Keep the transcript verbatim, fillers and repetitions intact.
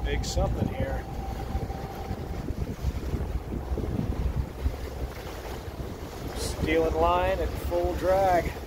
big something here. Stealing line at full drag.